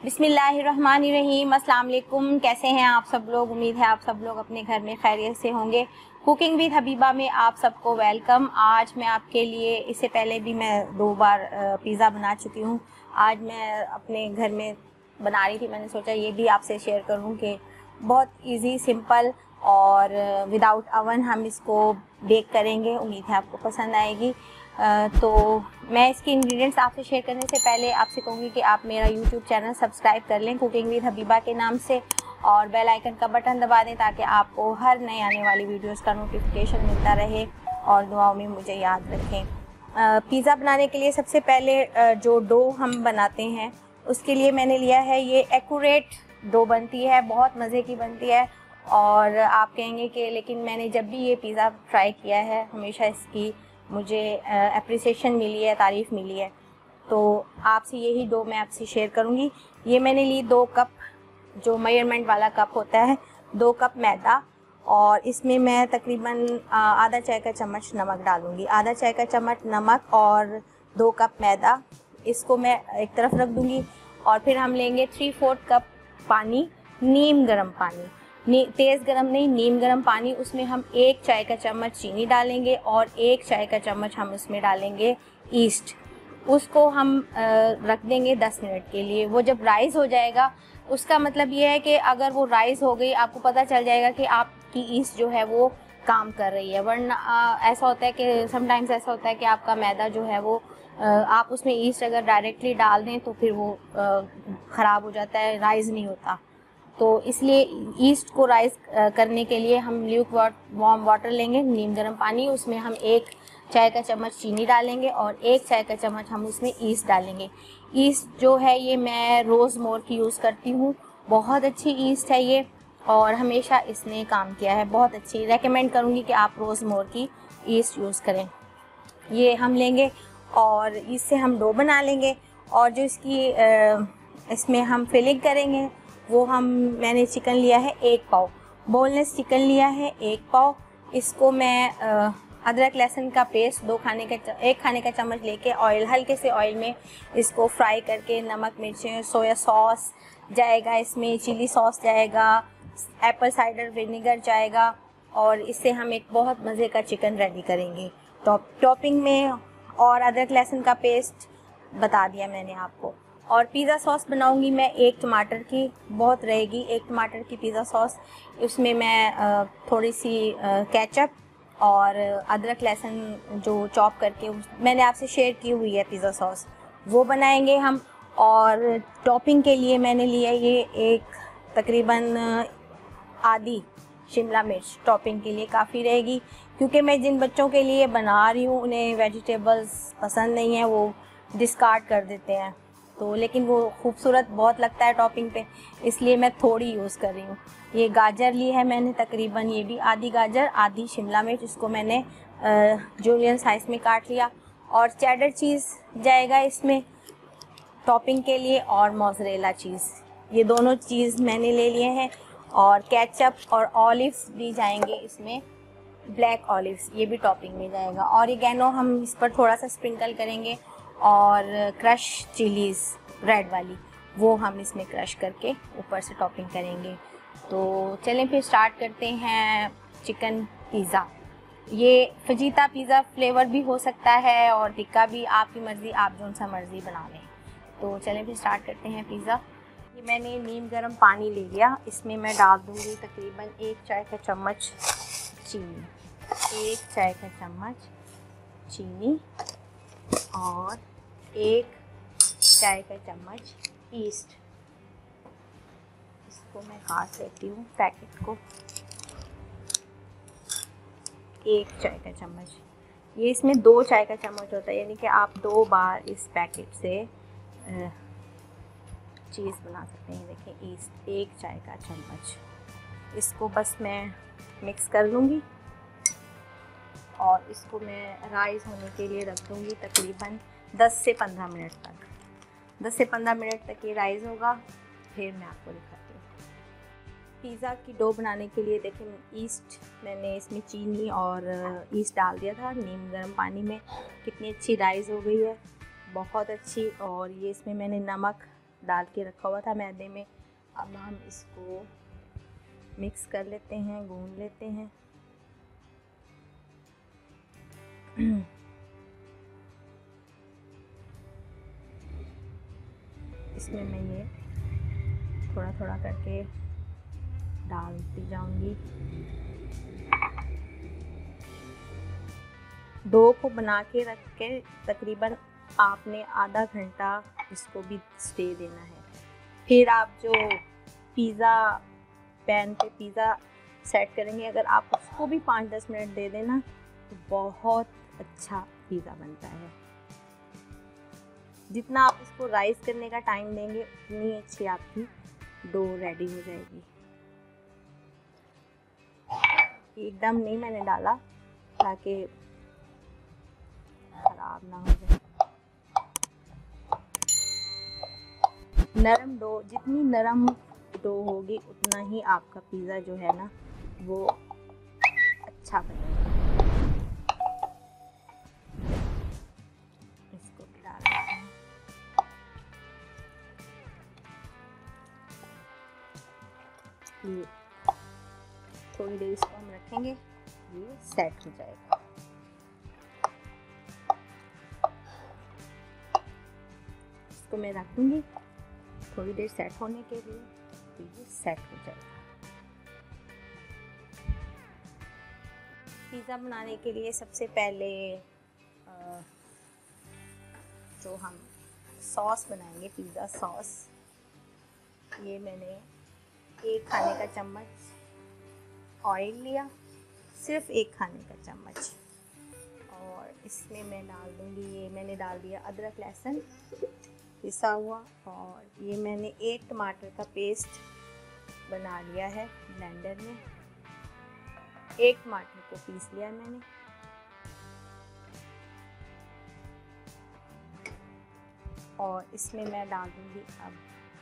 बिस्मिल्लाहिर्रहमानिर्रहीम। अस्सलाम वालेकुम। कैसे हैं आप सब लोग? उम्मीद है आप सब लोग अपने घर में खैरियत से होंगे। कुकिंग विद हबीबा में आप सबको वेलकम। आज मैं आपके लिए, इससे पहले भी मैं 2 बार पिज़्ज़ा बना चुकी हूँ। आज मैं अपने घर में बना रही थी, मैंने सोचा ये भी आपसे शेयर करूँ कि बहुत इजी, सिंपल और विदाउट अवन हम इसको बेक करेंगे। उम्मीद है आपको पसंद आएगी। तो मैं इसके इंग्रेडिएंट्स आपसे शेयर करने से पहले आपसे कहूँगी कि आप मेरा यूट्यूब चैनल सब्सक्राइब कर लें कुकिंग विद हबीबा के नाम से, और बेल आइकन का बटन दबा दें ताकि आपको हर नए आने वाली वीडियोस का नोटिफिकेशन मिलता रहे, और दुआओं में मुझे याद रखें। पिज़्ज़ा बनाने के लिए सबसे पहले जो डो हम बनाते हैं उसके लिए मैंने लिया है, ये एक्यूरेट डो बनती है, बहुत मज़े की बनती है। और आप कहेंगे कि लेकिन मैंने जब भी ये पिज़्ज़ा ट्राई किया है हमेशा इसकी मुझे अप्रिसिएशन मिली है, तारीफ़ मिली है। तो आपसे यही डो मैं आपसे शेयर करूँगी। ये मैंने ली 2 कप, जो मेजरमेंट वाला कप होता है, 2 कप मैदा, और इसमें मैं तकरीबन आधा चाय का चम्मच नमक डालूँगी। आधा चाय का चम्मच नमक और 2 कप मैदा, इसको मैं एक तरफ रख दूँगी। और फिर हम लेंगे 3/4 कप पानी, नीम गर्म पानी, तेज़ गरम नहीं, नीम गरम पानी। उसमें हम 1 चाय का चम्मच चीनी डालेंगे और 1 चाय का चम्मच हम उसमें डालेंगे ईस्ट। उसको हम रख देंगे 10 मिनट के लिए। वो जब राइज़ हो जाएगा, उसका मतलब ये है कि अगर वो राइज़ हो गई, आपको पता चल जाएगा कि आपकी ईस्ट जो है वो काम कर रही है। वरना ऐसा होता है कि समटाइम्स ऐसा होता है कि आपका मैदा जो है वो आप उसमें ईस्ट अगर डायरेक्टली डाल दें तो फिर वो ख़राब हो जाता है, राइज़ नहीं होता। तो इसलिए ईस्ट को राइज करने के लिए हम वार्म वाटर लेंगे, नीम गर्म पानी, उसमें हम 1 चाय का चम्मच चीनी डालेंगे और 1 चाय का चम्मच हम उसमें ईस्ट डालेंगे। ईस्ट जो है ये मैं रोज़मोर की यूज़ करती हूँ, बहुत अच्छी ईस्ट है ये, और हमेशा इसने काम किया है, बहुत अच्छी। रेकमेंड करूँगी कि आप रोज़मोर की ईस्ट यूज़ करें। ये हम लेंगे और इससे हम डो बना लेंगे। और जो इसकी इसमें हम फिलिंग करेंगे वो मैंने चिकन लिया है 1 पाव, बोनलेस चिकन लिया है 1 पाव। इसको मैं अदरक लहसुन का पेस्ट 1 खाने का चम्मच लेके ऑयल, हल्के से ऑयल में इसको फ्राई करके, नमक मिर्चें, सोया सॉस जाएगा इसमें, चिली सॉस जाएगा, एप्पल साइडर विनेगर जाएगा, और इससे हम एक बहुत मज़े का चिकन रेडी करेंगे। टॉपिंग में और अदरक लहसुन का पेस्ट बता दिया मैंने आपको। और पिज़्ज़ा सॉस बनाऊंगी मैं 1 टमाटर की, बहुत रहेगी 1 टमाटर की पिज़्ज़ा सॉस। उसमें मैं थोड़ी सी केचप और अदरक लहसुन जो चॉप करके मैंने आपसे शेयर की हुई है पिज़्ज़ा सॉस, वो बनाएंगे हम। और टॉपिंग के लिए मैंने लिया ये एक तकरीबन आधी शिमला मिर्च, टॉपिंग के लिए काफ़ी रहेगी, क्योंकि मैं जिन बच्चों के लिए बना रही हूँ उन्हें वेजिटेबल्स पसंद नहीं है, वो डिस्कार्ड कर देते हैं। तो लेकिन वो खूबसूरत बहुत लगता है टॉपिंग पे, इसलिए मैं थोड़ी यूज़ कर रही हूँ। ये गाजर ली है मैंने तकरीबन, ये भी आधी गाजर, आधी शिमला मिर्च, इसको मैंने जूलियन साइज़ में काट लिया। और चेडर चीज़ जाएगा इसमें टॉपिंग के लिए, और मोज़रेला चीज़, ये दोनों चीज़ मैंने ले लिए हैं। और केचप और ऑलिव्स भी जाएंगे इसमें, ब्लैक ऑलिव्स, ये भी टॉपिंग में जाएगा। ऑरिगेनो हम इस पर थोड़ा सा स्प्रिंकल करेंगे, और क्रश चिलीज़ रेड वाली वो हम इसमें क्रश करके ऊपर से टॉपिंग करेंगे। तो चलें फिर स्टार्ट करते हैं चिकन पिज़्ज़ा। ये फजीता पिज़्ज़ा फ्लेवर भी हो सकता है और टिक्का भी, आपकी मर्ज़ी, आप जो सा मर्ज़ी बना लें। तो चलें फिर स्टार्ट करते हैं पिज़्ज़ा। ये मैंने नीम गर्म पानी ले लिया, इसमें मैं डाल दूँगी तकरीबन 1 चाय का चम्मच चीनी, 1 चाय का चम्मच चीनी, और 1 चाय का चम्मच ईस्ट। इसको मैं काट लेती हूँ पैकेट को, 1 चाय का चम्मच। ये इसमें 2 चाय का चम्मच होता है, यानी कि आप 2 बार इस पैकेट से चीज़ बना सकते हैं। देखिए ईस्ट 1 चाय का चम्मच, इसको बस मैं मिक्स कर लूँगी और इसको मैं राइज़ होने के लिए रख दूँगी तकरीबन 10 से 15 मिनट तक। 10 से 15 मिनट तक ये राइज़ होगा, फिर मैं आपको दिखाती हूँ। पिज़्ज़ा की डो बनाने के लिए देखें, ईस्ट मैंने इसमें चीनी और ईस्ट डाल दिया था नीम गर्म पानी में, कितनी अच्छी राइज़ हो गई है, बहुत अच्छी। और ये इसमें मैंने नमक डाल के रखा हुआ था मैदे में। अब हम इसको मिक्स कर लेते हैं, गूंद लेते हैं। इसमें मैं ये थोड़ा थोड़ा करके डालती जाऊंगी। डो को बना के रख के तकरीबन आपने आधा घंटा इसको भी स्टे देना है। फिर आप जो पिज़्ज़ा पैन पे पिज़्ज़ा सेट करेंगे, अगर आप उसको भी 5-10 मिनट दे देना तो बहुत अच्छा पिज़्ज़ा बनता है। जितना आप इसको राइस करने का टाइम देंगे उतनी अच्छी आपकी डो रेडी हो जाएगी। एकदम नहीं मैंने डाला ताकि खराब ना हो जाए। नरम डो, जितनी नरम डो होगी उतना ही आपका पिज़्ज़ा जो है ना वो अच्छा बनेगा। इसको डाल देते हैं। ये थोड़ी देर इसको हम रखेंगे, ये सेट हो जाएगा। इसको मैं रख दूँगी थोड़ी देर सेट होने के लिए, तो ये सेट हो जाएगा। पिज़्ज़ा बनाने के लिए सबसे पहले जो हम सॉस बनाएंगे, पिज़्ज़ा सॉस, ये मैंने 1 खाने का चम्मच ऑयल लिया, सिर्फ 1 खाने का चम्मच, और इसमें मैं डाल दूँगी, ये मैंने डाल दिया अदरक लहसुन पिसा हुआ, और ये मैंने 1 टमाटर का पेस्ट बना लिया है ब्लेंडर में। 1 टमाटर को पीस लिया मैंने। और इसमें मैं डाल दूँगी अब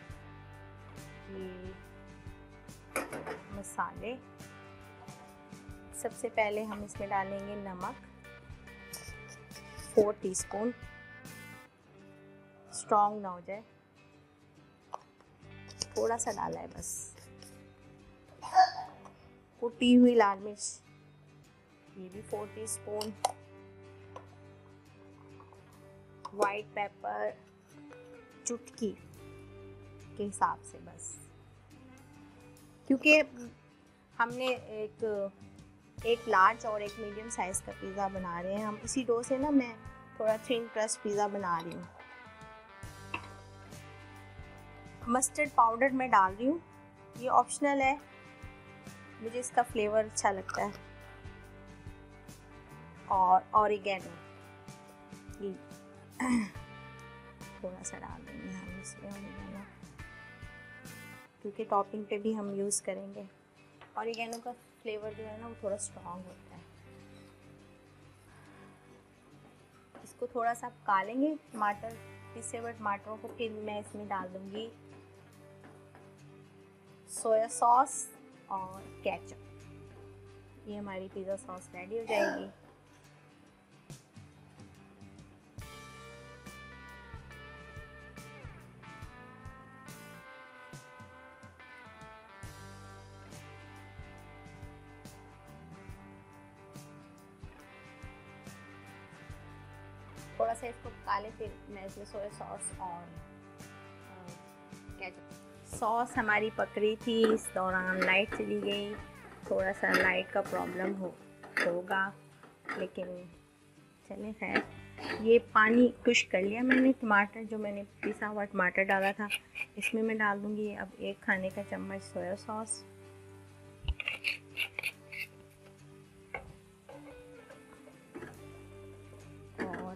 ये मसाले। सबसे पहले हम इसमें डालेंगे नमक 4 टीस्पून, स्ट्रॉन्ग ना हो जाए, थोड़ा सा डाला है बस। कुटी हुई लाल मिर्च, ये भी 4 टीस्पून। वाइट पेपर चुटकी के हिसाब से बस, क्योंकि हमने एक लार्ज और एक मीडियम साइज़ का पिज़्ज़ा बना रहे हैं हम। इसी डो से ना मैं थोड़ा थिन क्रस्ट पिज़्ज़ा बना रही हूँ। मस्टर्ड पाउडर मैं डाल रही हूँ, ये ऑप्शनल है, मुझे इसका फ्लेवर अच्छा लगता है। और ऑरिगेनो ये थोड़ा सा डाल देंगे हम इसमें ऑरिगेनो, क्योंकि टॉपिंग पे भी हम यूज़ करेंगे। ऑरिगेनो का फ्लेवर जो है ना वो थोड़ा स्ट्रॉन्ग होता है। इसको थोड़ा सा पका लेंगे, टमाटर पिसे हुए टमाटरों को। फिर मैं इसमें डाल दूँगी सोया सॉस और केचप। ये हमारी पिज़्ज़ा सॉस रेडी हो जाएगी। थोड़ा सा इसको पका लें, फिर मैं इसमें सोया सॉस और केचप। सॉस हमारी पक रही थी, इस दौरान लाइट चली गई। थोड़ा सा लाइट का प्रॉब्लम होगा, लेकिन चले खैर। ये पानी खुश्क कर लिया मैंने। टमाटर जो मैंने पिसा हुआ टमाटर डाला था, इसमें मैं डाल दूँगी अब 1 खाने का चम्मच सोया सॉस। और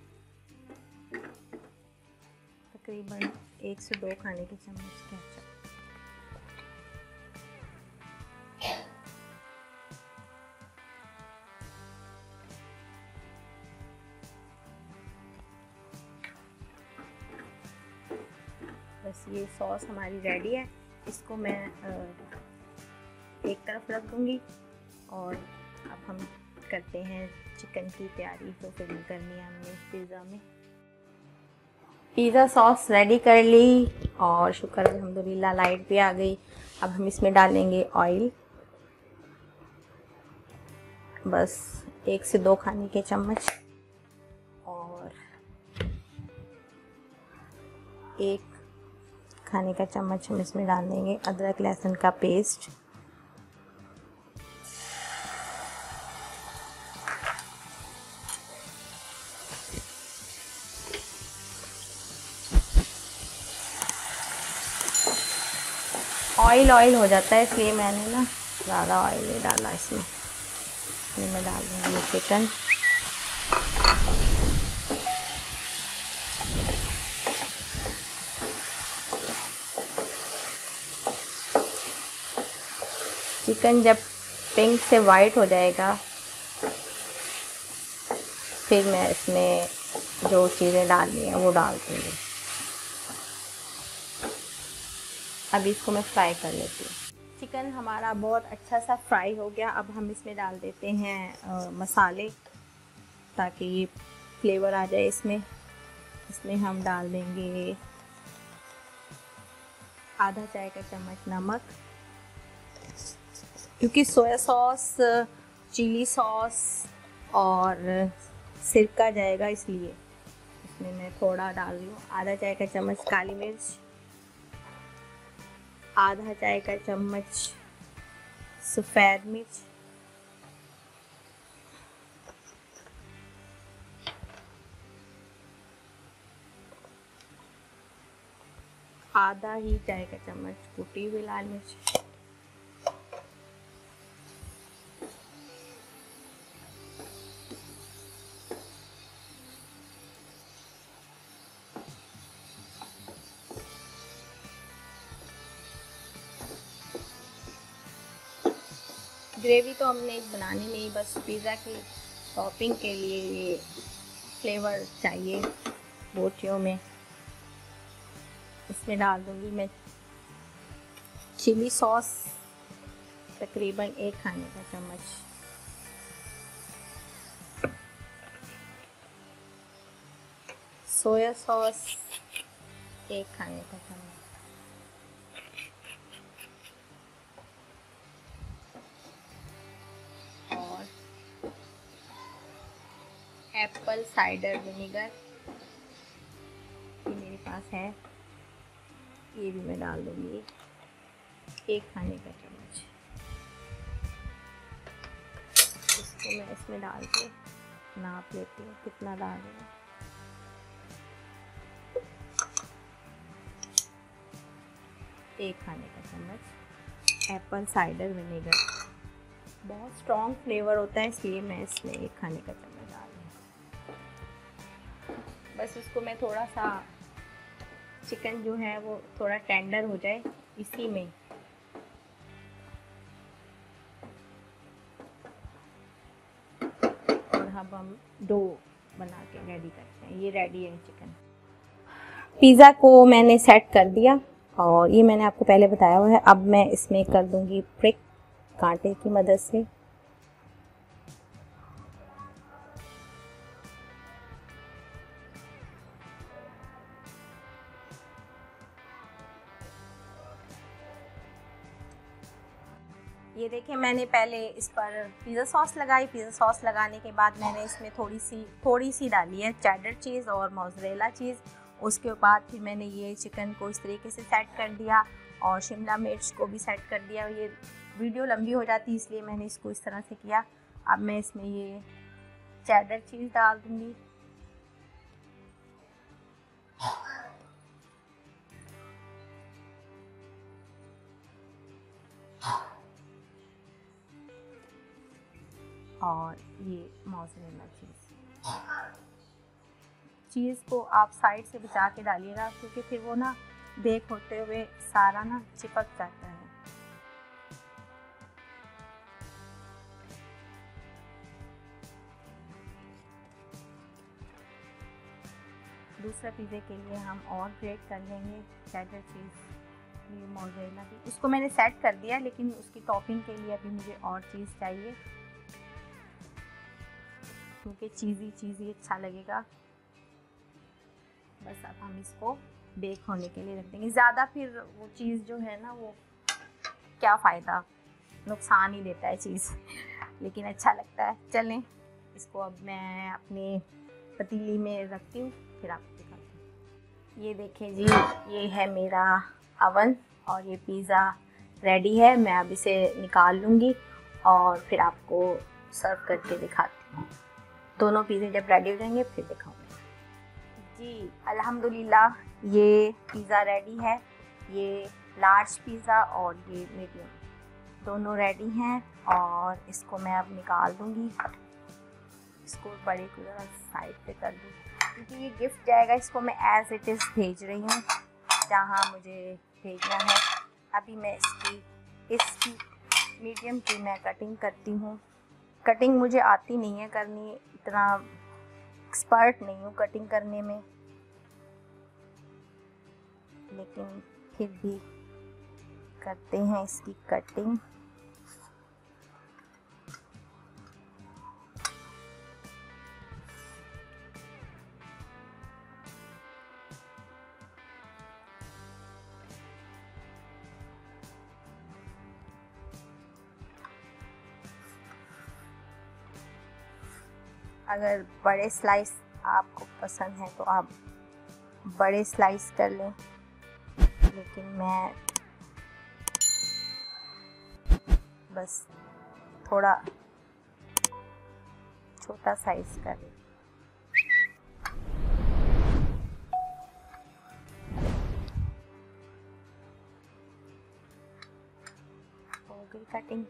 तकरीबन 1 से 2 खाने के चम्मच केचप। बस ये सॉस हमारी रेडी है। इसको मैं एक तरफ रख दूँगी, और अब हम करते हैं चिकन की तैयारी जो फिलिंग करनी है हमने पिज़्ज़ा में। पिज़्ज़ा सॉस रेडी कर ली, और शुक्र अल्हम्दुलिल्लाह लाइट भी आ गई। अब हम इसमें डालेंगे ऑयल, बस 1 से 2 खाने के चम्मच, और 1 खाने का चम्मच हम इसमें डाल देंगे अदरक लहसुन का पेस्ट। ऑयल हो जाता है, इसलिए मैंने ना ज़्यादा ऑयल नहीं डाला इसमें। मैं डाल दूँगी ये चिकन। चिकन जब पिंक से वाइट हो जाएगा फिर मैं इसमें जो चीज़ें डालनी है वो डाल दूँगी। अभी इसको मैं फ्राई कर लेती हूँ। चिकन हमारा बहुत अच्छा सा फ्राई हो गया। अब हम इसमें डाल देते हैं मसाले, ताकि ये फ्लेवर आ जाए इसमें। इसमें हम डाल देंगे आधा चाय का चम्मच नमक, क्योंकि सोया सॉस, चिली सॉस और सिरका जाएगा, इसलिए इसमें मैं थोड़ा डाल रही हूँ। आधा चाय का चम्मच काली मिर्च, आधा चाय का चम्मच सफ़ेद मिर्च, आधा ही चाय का चम्मच कुटी हुई लाल मिर्च, ग्रेवी तो हमने बनानी नहीं, बस पिज़्ज़ा की टॉपिंग के लिए ये फ्लेवर चाहिए बोटियों में। इसमें डाल दूँगी मैं चिली सॉस, तकरीबन 1 खाने का चम्मच, सोया सॉस 1 खाने का चम्मच, और एप्पल साइडर विनेगर ये मेरे पास है, ये भी मैं डाल दूँगी 1 खाने का चम्मच। इसको मैं इसमें डाल के नाप लेती हूँ कितना डाल रही हूँ। एक खाने का चम्मच एप्पल साइडर विनेगर, बहुत स्ट्रॉन्ग फ्लेवर होता है, इसलिए मैं इसमें 1 खाने का चम्मच डाल रही हूँ। बस इसको मैं थोड़ा सा, चिकन जो है वो थोड़ा टेंडर हो जाए इसी में। और अब हम डो बना के रेडी करते हैं। ये रेडी है चिकन। पिज़्ज़ा को मैंने सेट कर दिया और ये मैंने आपको पहले बताया हुआ है। अब मैं इसमें कर दूंगी प्रिक कांटे की मदद से। ये देखिए, मैंने पहले इस पर पिज़्ज़ा सॉस लगाई। पिज़्ज़ा सॉस लगाने के बाद मैंने इसमें थोड़ी सी डाली है चेडर चीज़ और मोज़रेला चीज़। उसके बाद फिर मैंने ये चिकन को इस तरीके से सेट कर दिया और शिमला मिर्च को भी सेट कर दिया। ये वीडियो लंबी हो जाती है इसलिए मैंने इसको इस तरह से किया। अब मैं इसमें ये चेडर चीज़ डाल दूँगी। और ये मोज़रेला चीज़ को आप साइड से बचा के डालिएगा, क्योंकि फिर वो ना बेक होते हुए सारा ना चिपक जाता है। दूसरा पिज़्ज़े के लिए हम और ग्रेट कर लेंगे चेडर चीज़, ये मोज़रेला की। उसको मैंने सेट कर दिया, लेकिन उसकी टॉपिंग के लिए अभी मुझे और चीज़ चाहिए, क्योंकि चीज़ी अच्छा लगेगा। बस अब हम इसको बेक होने के लिए रख देंगे। ज़्यादा फिर वो चीज़ जो है ना, वो क्या फ़ायदा, नुकसान ही देता है चीज़, लेकिन अच्छा लगता है। चलें, इसको अब मैं अपनी पतीली में रखती हूँ, फिर आपको दिखाती हूँ। ये देखें जी, ये है मेरा अवन और ये पिज़्ज़ा रेडी है। मैं अब इसे निकाल लूँगी और फिर आपको सर्व करके दिखाती हूँ। दोनों पिज़्ज़े जब रेडी हो जाएंगे फिर दिखाऊँगी जी। अल्हम्दुलिल्लाह ये पिज़्ज़ा रेडी है। ये लार्ज पिज़्ज़ा और ये मीडियम दोनों रेडी हैं और इसको मैं अब निकाल दूँगी। इसको बड़े को ज़रा साइड पे कर दूँ क्योंकि ये गिफ्ट जाएगा। इसको मैं एज़ इट इज़ भेज रही हूँ जहाँ मुझे भेजना है। अभी मैं इसकी मीडियम की मैं कटिंग करती हूँ। कटिंग मुझे आती नहीं है करनी, इतना एक्सपर्ट नहीं हूँ कटिंग करने में, लेकिन फिर भी करते हैं इसकी कटिंग। अगर बड़े स्लाइस आपको पसंद है तो आप बड़े स्लाइस कर लें, लेकिन मैं बस थोड़ा छोटा साइज कर लें। हो गई कटिंग।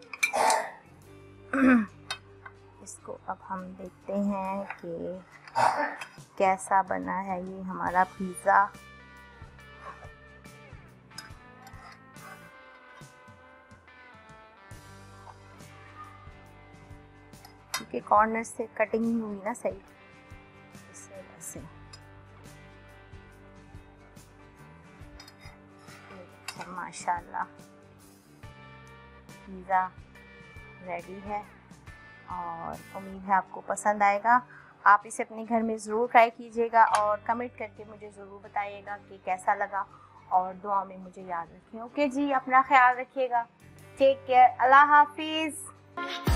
इसको अब हम देखते हैं कि कैसा बना है ये हमारा पिज़्ज़ा। क्योंकि कॉर्नर से कटिंग नहीं हुई ना सही, इस वजह से। माशाल्लाह पिज़्ज़ा रेडी है और उम्मीद है आपको पसंद आएगा। आप इसे अपने घर में ज़रूर ट्राई कीजिएगा और कमेंट करके मुझे ज़रूर बताइएगा कि कैसा लगा और दुआ में मुझे याद रखें। ओके जी, अपना ख्याल रखिएगा। Take care. अल्लाह हाफिज़।